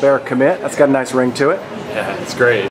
there, commit. That's got a nice ring to it. Yeah, it's great.